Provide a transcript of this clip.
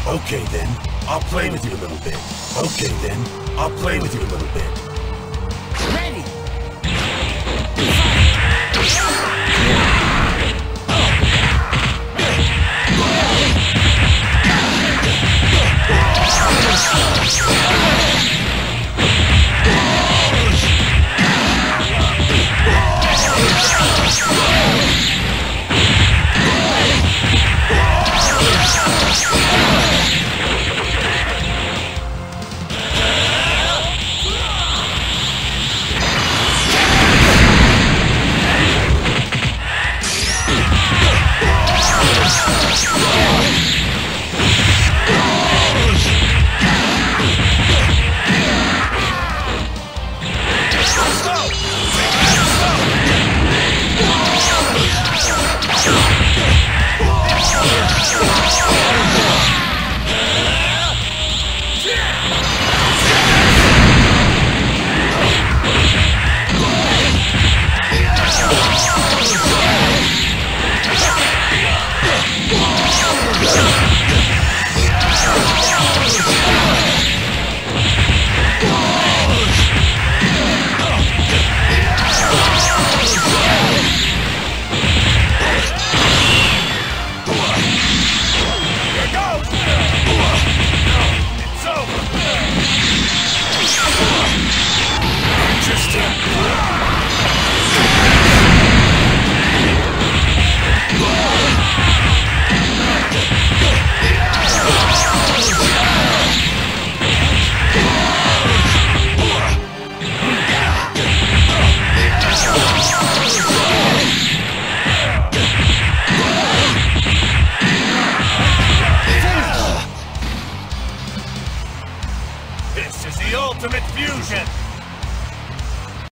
Okay then, I'll play with you a little bit. Okay then, I'll play with you a little bit. Ready! This is the ultimate fusion!